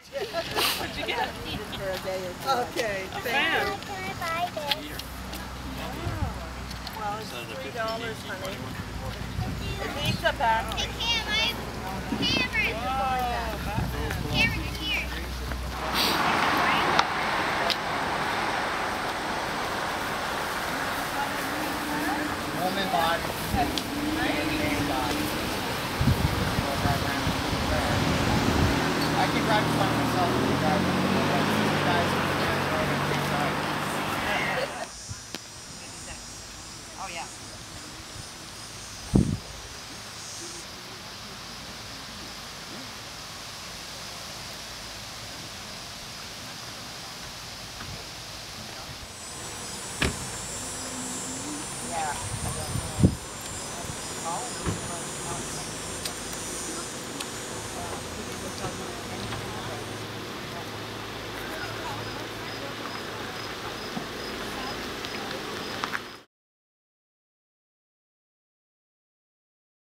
What'd you get? For a day or two. Okay, A thank fan. you. Can I buy this? Well, it's $3, honey. It needs a battery. Hey, Cam, Cameron! Cameron's here. Woman body. Man body. I can drive by myself. You guys